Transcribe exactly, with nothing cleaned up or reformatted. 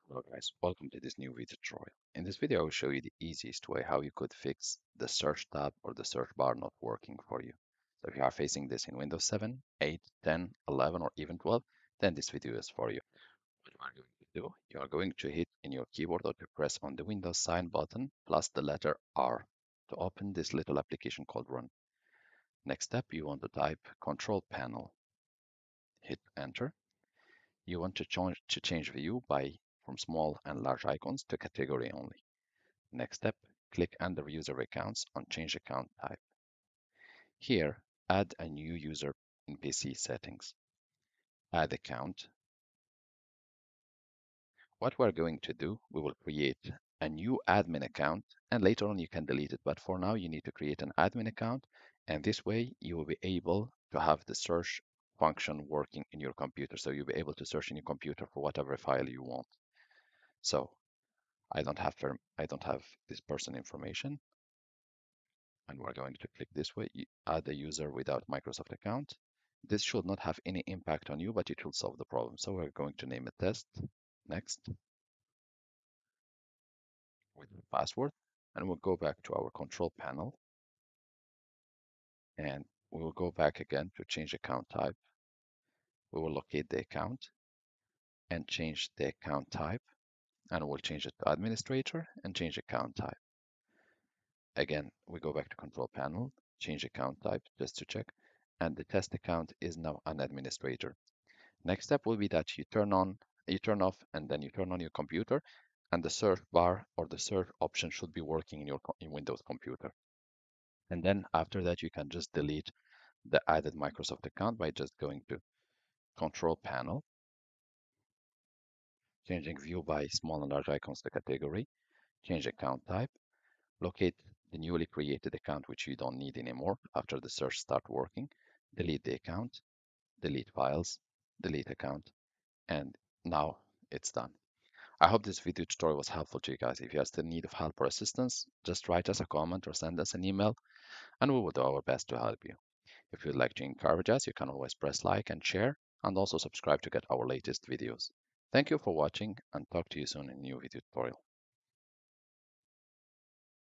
Hello guys, welcome to this new video tutorial. In this video I will show you the easiest way how you could fix the search tab or the search bar not working for you. So if you are facing this in Windows seven, eight, ten, eleven or even twelve, then this video is for you. What you are going to do, you are going to hit in your keyboard or to press on the Windows sign button plus the letter R to open this little application called Run. Next step, you want to type Control Panel. Hit Enter. You want to change to change view by from small and large icons to category only. Next step, click under user accounts on change account type. Here, add a new user in P C settings. Add account. What we're going to do, we will create a new admin account and later on you can delete it. But for now, you need to create an admin account and this way you will be able to have the search function working in your computer. So you'll be able to search in your computer for whatever file you want. So I don't have I don't have this person information, and we're going to click this way, add a user without Microsoft account. This should not have any impact on you, but it will solve the problem. So we're going to name it test. Next, with the password, and we'll go back to our control panel, and we will go back again to change account type. We will locate the account and change the account type, and we'll change it to administrator and change account type. Again, we go back to control panel, change account type just to check, and the test account is now an administrator. Next step will be that you turn on, you turn off, and then you turn on your computer, and the search bar or the search option should be working in your in Windows computer. And then after that, you can just delete the added Microsoft account by just going to Control Panel, changing view by small and large icons to category, change account type, locate the newly created account which you don't need anymore after the search start working, delete the account, delete files, delete account, and now it's done. I hope this video tutorial was helpful to you guys. If you are still in need of help or assistance, just write us a comment or send us an email and we will do our best to help you. If you'd like to encourage us, you can always press like and share and also subscribe to get our latest videos. Thank you for watching and talk to you soon in a new video tutorial.